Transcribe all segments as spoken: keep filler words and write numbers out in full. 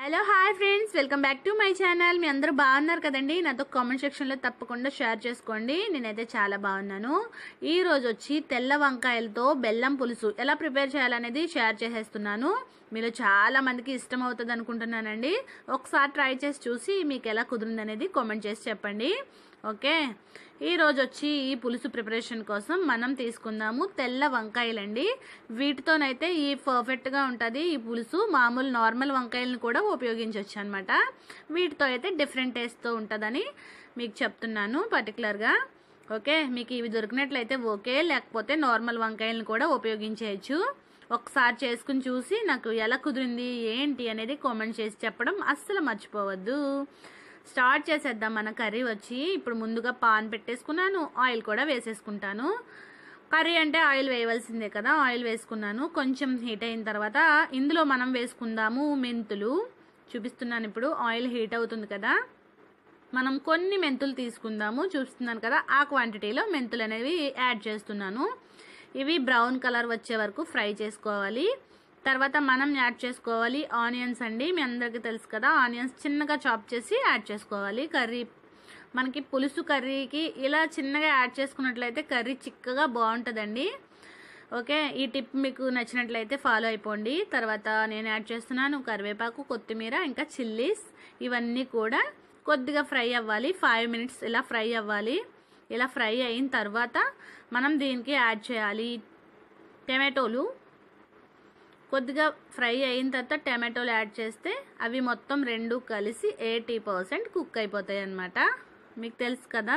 Hello hi friends, welcome back to my channel. మీ అందరూ బాగున్నారు కదండి. నాతో కామెంట్ సెక్షన్లో తప్పకుండా షేర్ చేసుకోండి. నేనైతే చాలా బాగున్నాను. ఈ రోజు వచ్చి తెల్ల వంకాయలతో బెల్లం పులుసు ఎలా ప్రిపేర్ చేయాలనేది షేర్ చేసేస్తున్నాను. మీలో చాలా మందికి ఇష్టం అవుతుంది అనుకుంటున్నానండి. ఒకసారి ట్రై చేసి చూసి మీకు ఎలా కుదిరింది అనేది కామెంట్ చేసి చెప్పండి. ఓకే, ఈరోజు వచ్చి ఈ పులుసు ప్రిపరేషన్ కోసం మనం తీసుకుందాము తెల్ల వంకాయలండి. వీటితోనైతే ఈ పర్ఫెక్ట్గా ఉంటుంది ఈ పులుసు. మామూలు నార్మల్ వంకాయలను కూడా ఉపయోగించవచ్చు అనమాట. వీటితో అయితే డిఫరెంట్ టేస్ట్తో ఉంటుందని మీకు చెప్తున్నాను పర్టికులర్గా. ఓకే, మీకు ఇవి దొరికినట్లయితే ఓకే, లేకపోతే నార్మల్ వంకాయలను కూడా ఉపయోగించవచ్చు. ఒకసారి చేసుకుని చూసి నాకు ఎలా కుదిరింది ఏంటి అనేది కామెంట్ చేసి చెప్పడం అస్సలు మర్చిపోవద్దు. స్టార్ట్ చేసేద్దాం. మన కర్రీ వచ్చి ఇప్పుడు ముందుగా పాన్ పెట్టేసుకున్నాను, ఆయిల్ కూడా వేసేసుకుంటాను. కర్రీ అంటే ఆయిల్ వేయవలసిందే కదా. ఆయిల్ వేసుకున్నాను. కొంచెం హీట్ అయిన తర్వాత ఇందులో మనం వేసుకుందాము మెంతులు. చూపిస్తున్నాను. ఇప్పుడు ఆయిల్ హీట్ అవుతుంది కదా, మనం కొన్ని మెంతులు తీసుకుందాము. చూపిస్తున్నాను కదా, ఆ క్వాంటిటీలో మెంతులు అనేవి యాడ్ చేస్తున్నాను. ఇవి బ్రౌన్ కలర్ వచ్చే వరకు ఫ్రై చేసుకోవాలి. తర్వాత మనం యాడ్ చేసుకోవాలి ఆనియన్స్ అండి. మీ అందరికీ తెలుసు కదా, ఆనియన్స్ చిన్నగా చాప్ చేసి యాడ్ చేసుకోవాలి. కర్రీ మనకి పులుసు కర్రీకి ఇలా చిన్నగా యాడ్ చేసుకున్నట్లయితే కర్రీ చిక్కగా బాగుంటుందండి. ఓకే, ఈ టిప్ మీకు నచ్చినట్లయితే ఫాలో అయిపోండి. తర్వాత నేను యాడ్ చేస్తున్నాను కరివేపాకు, కొత్తిమీర, ఇంకా చిల్లీస్. ఇవన్నీ కూడా కొద్దిగా ఫ్రై అవ్వాలి. ఫైవ్ మినిట్స్ ఇలా ఫ్రై అవ్వాలి. ఇలా ఫ్రై అయిన తర్వాత మనం దీనికి యాడ్ చేయాలి టమాటోలు. కొద్దిగా ఫ్రై అయిన తర్వాత టమాటోలు యాడ్ చేస్తే అవి మొత్తం రెండు కలిసి ఎయిటీ పర్సెంట్ కుక్ అయిపోతాయి అన్నమాట. మీకు తెలుసు కదా.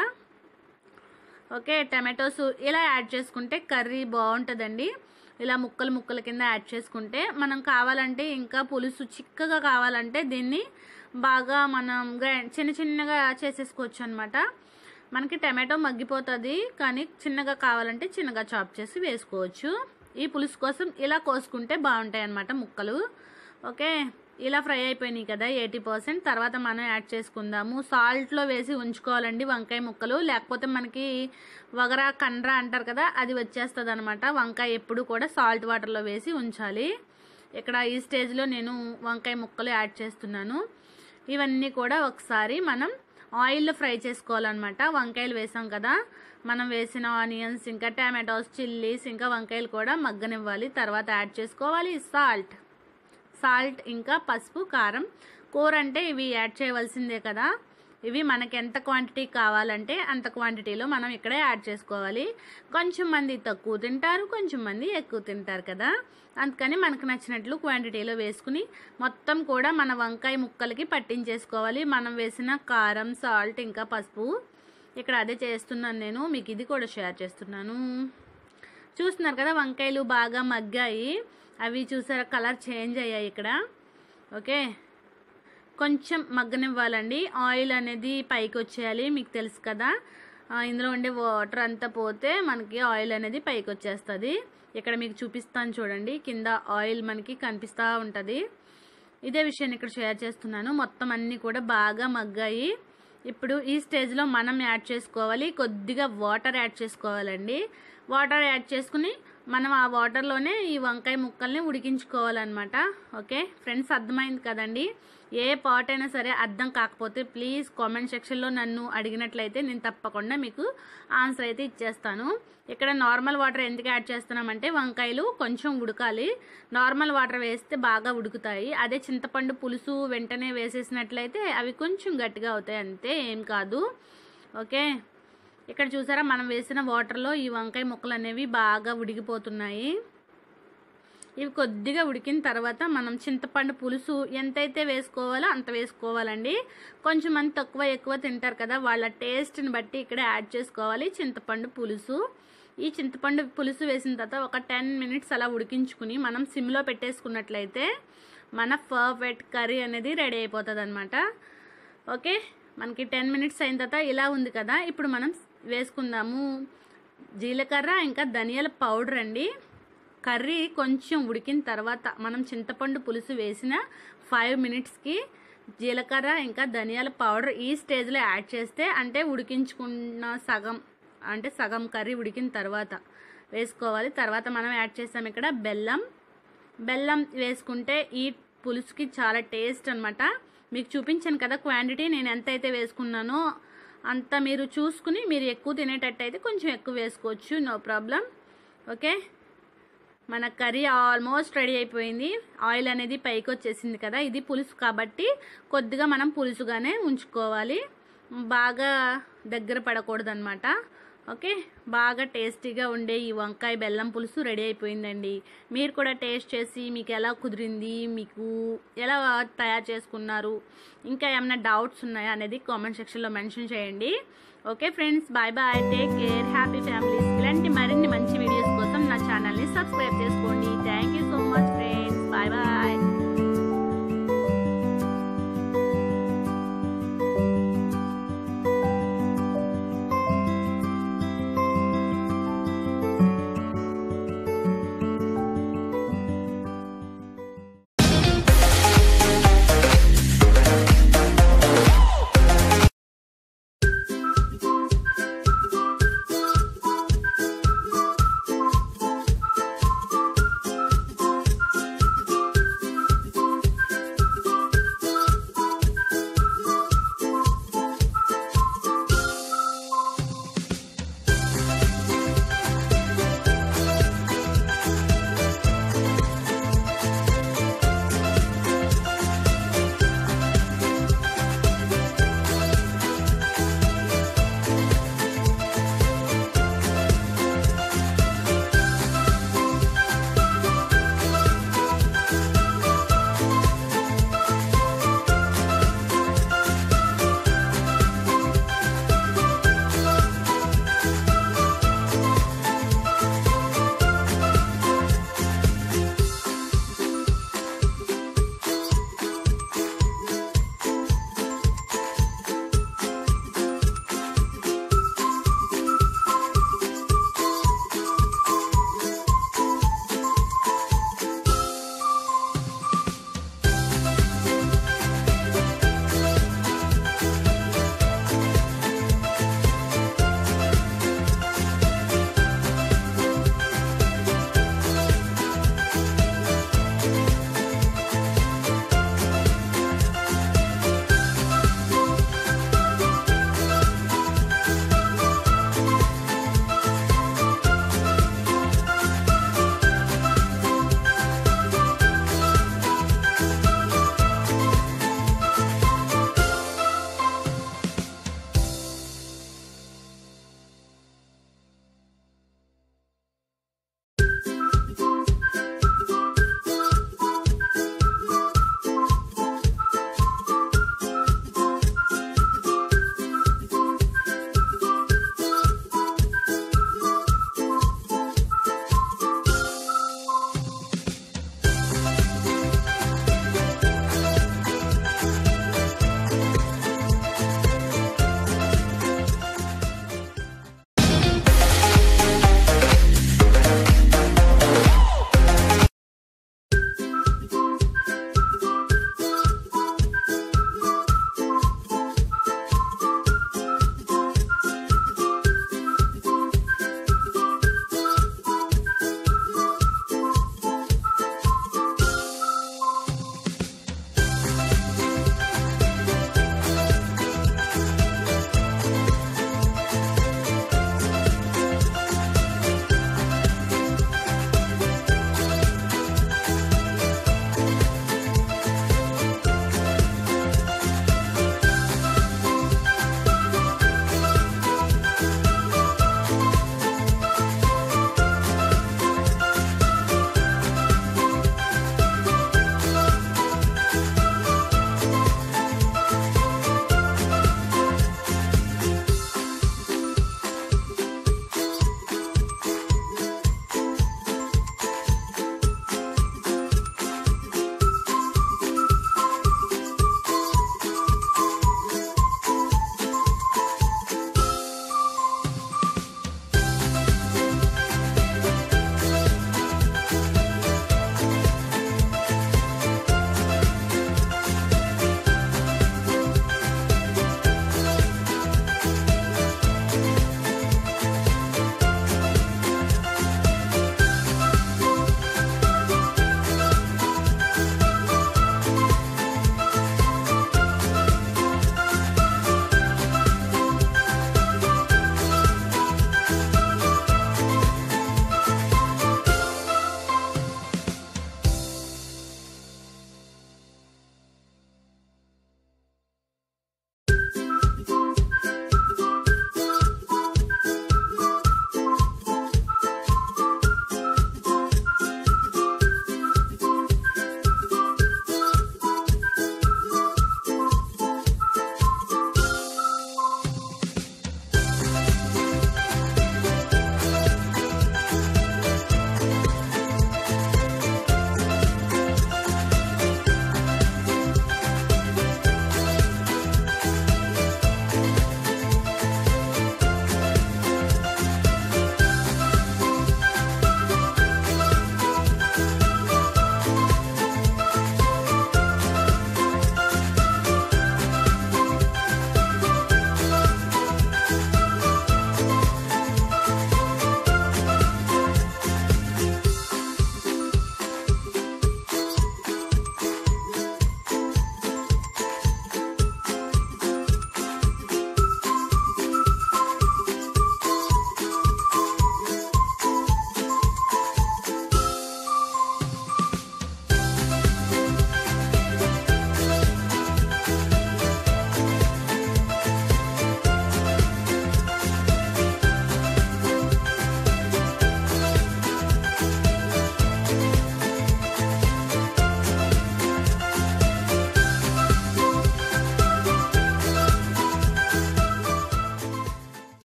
ఓకే, టమాటోస్ ఇలా యాడ్ చేసుకుంటే కర్రీ బాగుంటుందండి. ఇలా ముక్కలు ముక్కల కింద యాడ్ చేసుకుంటే మనం కావాలంటే ఇంకా పులుసు చిక్కగా కావాలంటే దీన్ని బాగా మనం గ్రైండ్ చిన్న చిన్నగా చేసేసుకోవచ్చు అనమాట. మనకి టమాటో మగ్గిపోతుంది, కానీ చిన్నగా కావాలంటే చిన్నగా చాప్ చేసి వేసుకోవచ్చు. ఈ పులుసు కోసం ఇలా కోసుకుంటే బాగుంటాయి అన్నమాట ముక్కలు. ఓకే, ఇలా ఫ్రై అయిపోయినాయి కదా ఎయిటీ పర్సెంట్. తర్వాత మనం యాడ్ చేసుకుందాము. సాల్ట్లో వేసి ఉంచుకోవాలండి వంకాయ ముక్కలు, లేకపోతే మనకి వగరా కండ్ర అంటారు కదా, అది వచ్చేస్తుంది అనమాట. వంకాయ ఎప్పుడు కూడా సాల్ట్ వాటర్లో వేసి ఉంచాలి. ఇక్కడ ఈ స్టేజ్లో నేను వంకాయ ముక్కలు యాడ్ చేస్తున్నాను. ఇవన్నీ కూడా ఒకసారి మనం ఆయిల్లో ఫ్రై చేసుకోవాలన్నమాట. వంకాయలు వేసాం కదా, మనం వేసిన ఆనియన్స్, ఇంకా టమాటోస్, చిల్లీస్, ఇంకా వంకాయలు కూడా మగ్గనివ్వాలి. తర్వాత యాడ్ చేసుకోవాలి సాల్ట్ సాల్ట్ ఇంకా పసుపు, కారం. కూర అంటే ఇవి యాడ్ చేయవలసిందే కదా. ఇవి మనకి ఎంత క్వాంటిటీ కావాలంటే అంత క్వాంటిటీలో మనం ఇక్కడే యాడ్ చేసుకోవాలి. కొంచెం మంది తక్కువ తింటారు, కొంచెం మంది ఎక్కువ తింటారు కదా, అందుకని మనకు నచ్చినట్లు క్వాంటిటీలో వేసుకుని మొత్తం కూడా మన వంకాయ ముక్కలకి పట్టించేసుకోవాలి. మనం వేసిన కారం, సాల్ట్, ఇంకా పసుపు. ఇక్కడ అదే చేస్తున్నాను నేను, మీకు ఇది కూడా షేర్ చేస్తున్నాను. చూస్తున్నారు కదా, వంకాయలు బాగా మగ్గాయి. అవి చూసారా కలర్ చేంజ్ అయ్యాయి ఇక్కడ. ఓకే, కొంచెం మగ్గనివ్వాలండి. ఆయిల్ అనేది పైకి వచ్చేయాలి. మీకు తెలుసు కదా, ఇందులో ఉండే వాటర్ అంతా పోతే మనకి ఆయిల్ అనేది పైకి వచ్చేస్తుంది. ఇక్కడ మీకు చూపిస్తాను చూడండి, కింద ఆయిల్ మనకి కనిపిస్తూ ఉంటుంది. ఇదే విషయాన్ని ఇక్కడ షేర్ చేస్తున్నాను. మొత్తం అన్నీ కూడా బాగా మగ్గాయి. ఇప్పుడు ఈ స్టేజ్లో మనం యాడ్ చేసుకోవాలి కొద్దిగా వాటర్ యాడ్ చేసుకోవాలండి. వాటర్ యాడ్ చేసుకుని మనం ఆ వాటర్లోనే ఈ వంకాయ ముక్కల్ని ఉడికించుకోవాలన్నమాట. ఓకే ఫ్రెండ్స్, అర్థమైంది కదండి. ఏ పార్ట్ అయినా సరే అర్థం కాకపోతే ప్లీజ్ కామెంట్ సెక్షన్లో నన్ను అడిగినట్లయితే నేను తప్పకుండా మీకు ఆన్సర్ అయితే ఇచ్చేస్తాను. ఇక్కడ నార్మల్ వాటర్ ఎందుకు యాడ్ చేస్తున్నామంటే వంకాయలు కొంచెం ఉడకాలి. నార్మల్ వాటర్ వేస్తే బాగా ఉడుకుతాయి. అదే చింతపండు పులుసు వెంటనే వేసేసినట్లయితే అవి కొంచెం గట్టిగా అవుతాయి, అంతే, ఏం కాదు. ఓకే, ఇక్కడ చూసారా మనం వేసిన వాటర్లో ఈ వంకాయ ముక్కలు అనేవి బాగా ఉడికిపోతున్నాయి. ఇవి కొద్దిగా ఉడికిన తర్వాత మనం చింతపండు పులుసు ఎంతైతే వేసుకోవాలో అంత వేసుకోవాలండి. కొంచెం మంది తక్కువ ఎక్కువ తింటారు కదా, వాళ్ళ టేస్ట్ని బట్టి ఇక్కడ యాడ్ చేసుకోవాలి చింతపండు పులుసు. ఈ చింతపండు పులుసు వేసిన తర్వాత ఒక టెన్ మినిట్స్ అలా ఉడికించుకుని మనం సిమ్లో పెట్టేసుకున్నట్లయితే మన పర్ఫెక్ట్ కర్రీ అనేది రెడీ అయిపోతుంది అనమాట. ఓకే, మనకి టెన్ మినిట్స్ అయిన తర్వాత ఇలా ఉంది కదా, ఇప్పుడు మనం వేసుకుందాము జీలకర్ర, ఇంకా ధనియాల పౌడర్ అండి. కర్రీ కొంచెం ఉడికిన తర్వాత మనం చింతపండు పులుసు వేసిన ఫైవ్ మినిట్స్కి జీలకర్ర ఇంకా ధనియాల పౌడర్ ఈ స్టేజ్లో యాడ్ చేస్తే, అంటే ఉడికించుకున్న సగం అంటే సగం కర్రీ ఉడికిన తర్వాత వేసుకోవాలి. తర్వాత మనం యాడ్ చేసాం ఇక్కడ బెల్లం. బెల్లం వేసుకుంటే ఈ పులుసుకి చాలా టేస్ట్ అనమాట. మీకు చూపించాను కదా క్వాంటిటీ, నేను ఎంత అయితే వేసుకున్నానో అంత మీరు చూసుకుని మీరు ఎక్కువ తినేటట్టు అయితే కొంచెం ఎక్కువ వేసుకోవచ్చు, నో ప్రాబ్లం. ఓకే, మన కర్రీ ఆల్మోస్ట్ రెడీ అయిపోయింది. ఆయిల్ అనేది పైకి వచ్చేసింది కదా, ఇది పులుసు కాబట్టి కొద్దిగా మనం పులుసుగానే ఉంచుకోవాలి, బాగా దగ్గర పడకూడదు అనమాట. ఓకే, బాగా టేస్టీగా ఉండే ఈ వంకాయ బెల్లం పులుసు రెడీ అయిపోయిందండి. మీరు కూడా టేస్ట్ చేసి మీకు ఎలా కుదిరింది, మీకు ఎలా తయారు చేసుకున్నారు, ఇంకా ఏమైనా డౌట్స్ ఉన్నాయా అనేది కామెంట్ సెక్షన్లో మెన్షన్ చేయండి. Okay friends, bye bye, take care, happy families. ఇలాంటి మరిన్ని మంచి